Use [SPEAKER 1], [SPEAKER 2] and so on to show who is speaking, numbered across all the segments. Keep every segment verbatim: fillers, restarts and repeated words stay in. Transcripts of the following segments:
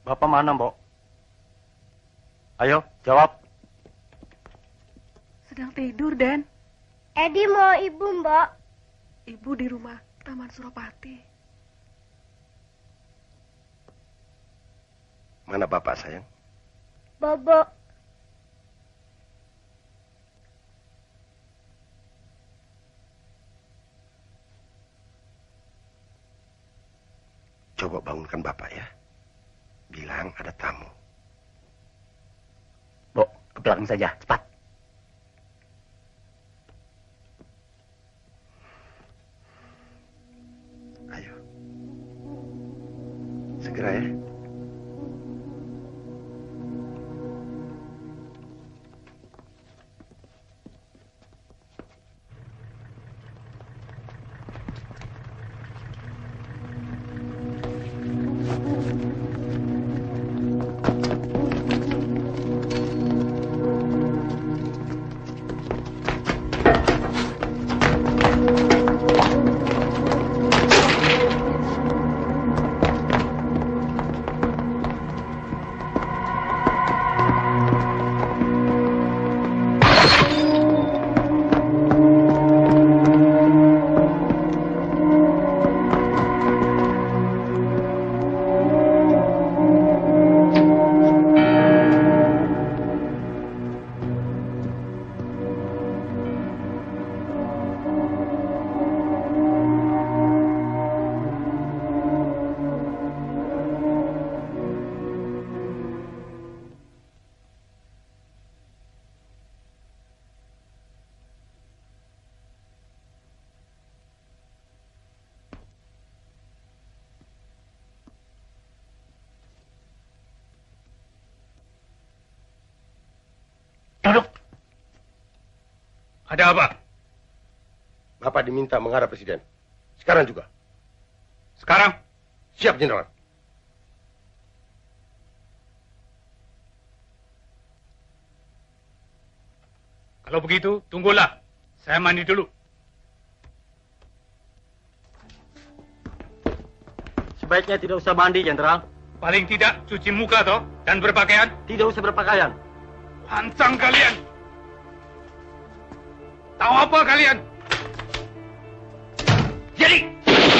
[SPEAKER 1] Bapak mana, Mbok? Ayo, jawab.
[SPEAKER 2] Sedang tidur, Den.
[SPEAKER 3] Edi mau ibu, Mbok.
[SPEAKER 2] Ibu di rumah Taman Suropati.
[SPEAKER 4] Mana Bapak, sayang?
[SPEAKER 3] Bobo.
[SPEAKER 4] Coba bangunkan Bapak ya. Bilang ada tamu.
[SPEAKER 1] Mbok, ke belakang saja, cepat.
[SPEAKER 4] Ayo. Segera ya.
[SPEAKER 1] Duduk.
[SPEAKER 5] Ada apa?
[SPEAKER 4] Bapak diminta menghadap Presiden. Sekarang juga.
[SPEAKER 5] Sekarang?
[SPEAKER 4] Siap, Jenderal.
[SPEAKER 5] Kalau begitu, tunggulah. Saya mandi dulu.
[SPEAKER 1] Sebaiknya tidak usah mandi, Jenderal.
[SPEAKER 5] Paling tidak cuci muka toh dan berpakaian.
[SPEAKER 1] Tidak usah berpakaian.
[SPEAKER 5] Lancang kalian. Tahu apa kalian? Jadi.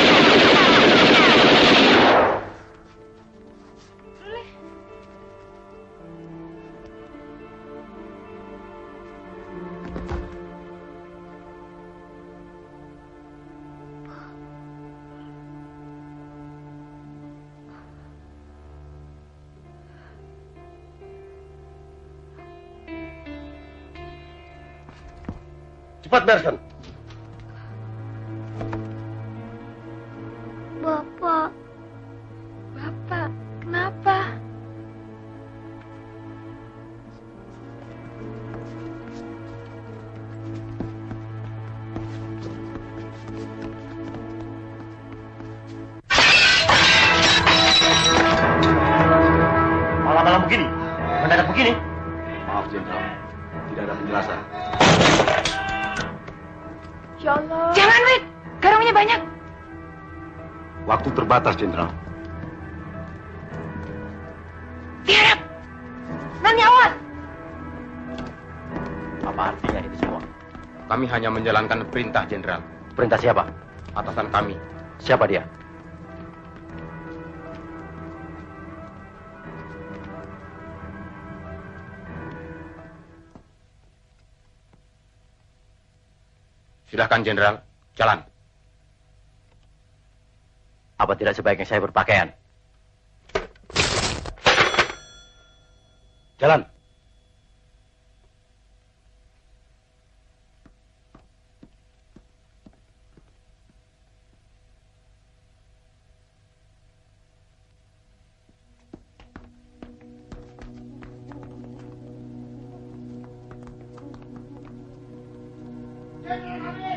[SPEAKER 4] Cepat bereskan.
[SPEAKER 3] Bapak.
[SPEAKER 2] Bapak, kenapa?
[SPEAKER 1] Malam-malam begini, mendadak begini.
[SPEAKER 4] Maaf, Jenderal. Tidak ada penjelasan.
[SPEAKER 2] Ya Allah. Jangan, Wid. Garungnya banyak.
[SPEAKER 4] Waktu terbatas, Jenderal.
[SPEAKER 2] Tiarap. Nani, awas.
[SPEAKER 1] Apa artinya itu semua?
[SPEAKER 5] Kami hanya menjalankan perintah, Jenderal.
[SPEAKER 1] Perintah siapa?
[SPEAKER 5] Atasan kami.
[SPEAKER 1] Siapa dia?
[SPEAKER 5] Silahkan, Jenderal. Jalan.
[SPEAKER 1] Apa tidak sebaiknya saya berpakaian? Jalan.
[SPEAKER 3] Jenderal Hamid.